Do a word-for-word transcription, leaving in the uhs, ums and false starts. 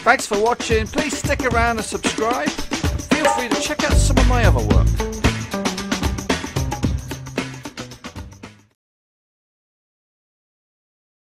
Thanks for watching. Please stick around and subscribe. Feel free to check out some of my other work.